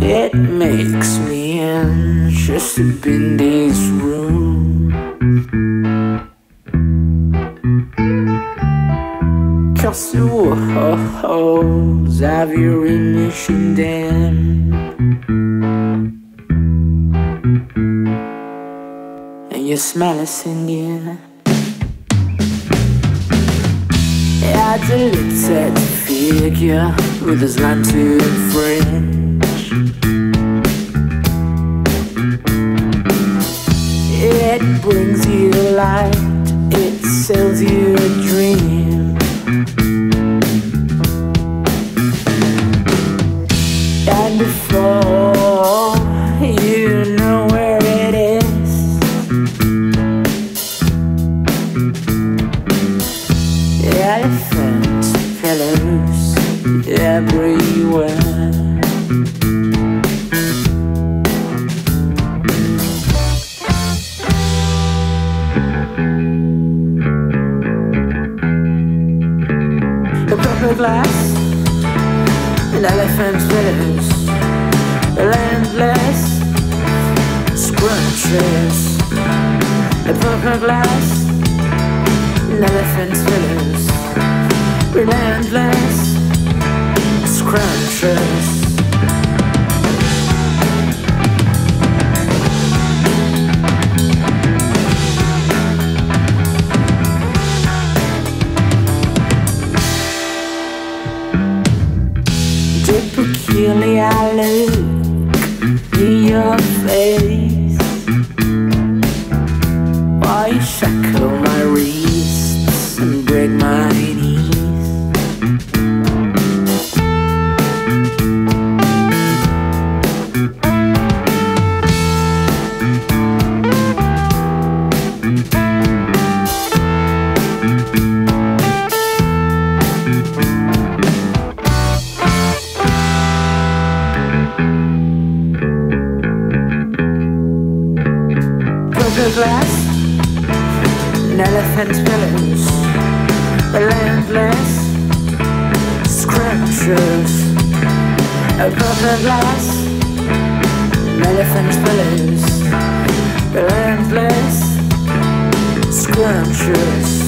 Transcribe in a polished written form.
It makes me anxious to be in this room, 'cause the walls have your image in them, and you smell a singing. At the little figure with his line to French, it brings you light, it sells you a dream. And before you know where it is, elephant fellows everywhere. A purple glass, an elephant fellows, landless scrunches. A purple glass, an elephant fellows, relentless scrunches. The peculiar look in your face, why you shackle my wrists and break my knees. Purple glass, an elephant fellows, landless scrunches. A purple glass, an elephant fellows, landless scrunches.